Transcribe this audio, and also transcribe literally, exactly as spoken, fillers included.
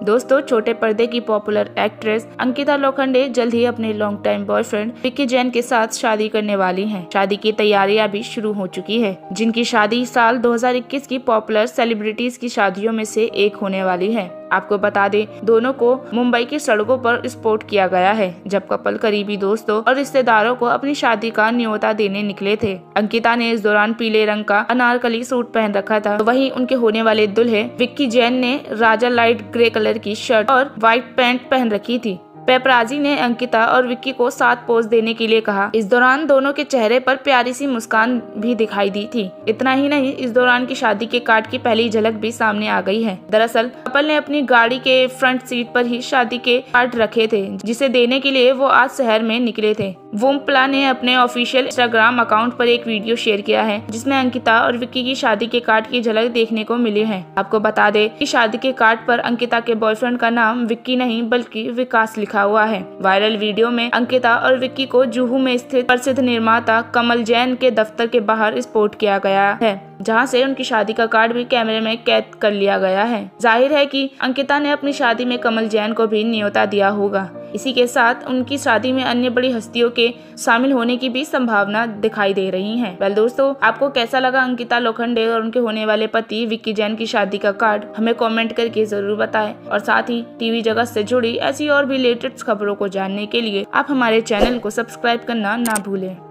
दोस्तों, छोटे पर्दे की पॉपुलर एक्ट्रेस अंकिता लोखंडे जल्द ही अपने long time boyfriend Vicky Jain के साथ शादी करने वाली हैं। शादी की तैयारियां भी शुरू हो चुकी है, जिनकी शादी साल दो हज़ार इक्कीस की पॉपुलर सेलिब्रिटीज की शादियों में से एक होने वाली है। आपको बता दें, दोनों को मुंबई की सड़कों पर स्पॉट किया गया है, जब कपल करीबी दोस्तों और रिश्तेदारों को अपनी शादी का न्योता देने निकले थे। अंकिता ने इस दौरान पीले रंग का अनारकली सूट पहन रखा था, तो वहीं उनके होने वाले दुल्हे विक्की जैन ने राजा लाइट ग्रे कलर की शर्ट और व्हाइट पैंट पहन रखी थी। पेपराजी ने अंकिता और विक्की को साथ पोज देने के लिए कहा। इस दौरान दोनों के चेहरे पर प्यारी सी मुस्कान भी दिखाई दी थी। इतना ही नहीं, इस दौरान की शादी के कार्ड की पहली झलक भी सामने आ गई है। दरअसल कपल ने अपनी गाड़ी के फ्रंट सीट पर ही शादी के कार्ड रखे थे, जिसे देने के लिए वो आज शहर में निकले थे। वुम्पला ने अपने ऑफिशियल इंस्टाग्राम अकाउंट पर एक वीडियो शेयर किया है, जिसमें अंकिता और विक्की की शादी के कार्ड की झलक देखने को मिली है। आपको बता दें कि शादी के कार्ड पर अंकिता के बॉयफ्रेंड का नाम विक्की नहीं बल्कि विकास लिखा हुआ है। वायरल वीडियो में अंकिता और विक्की को जुहू में स्थित प्रसिद्ध निर्माता कमल जैन के दफ्तर के बाहर स्पॉट किया गया है, जहां से उनकी शादी का कार्ड भी कैमरे में कैद कर लिया गया है। जाहिर है कि अंकिता ने अपनी शादी में कमल जैन को भी न्योता दिया होगा। इसी के साथ उनकी शादी में अन्य बड़ी हस्तियों के शामिल होने की भी संभावना दिखाई दे रही है। वेल दोस्तों, आपको कैसा लगा अंकिता लोखंडे और उनके होने वाले पति विक्की जैन की शादी का कार्ड? हमें कमेंट करके जरूर बताएं। और साथ ही टीवी जगत से जुड़ी ऐसी और भी लेटेस्ट खबरों को जानने के लिए आप हमारे चैनल को सब्सक्राइब करना ना भूलें।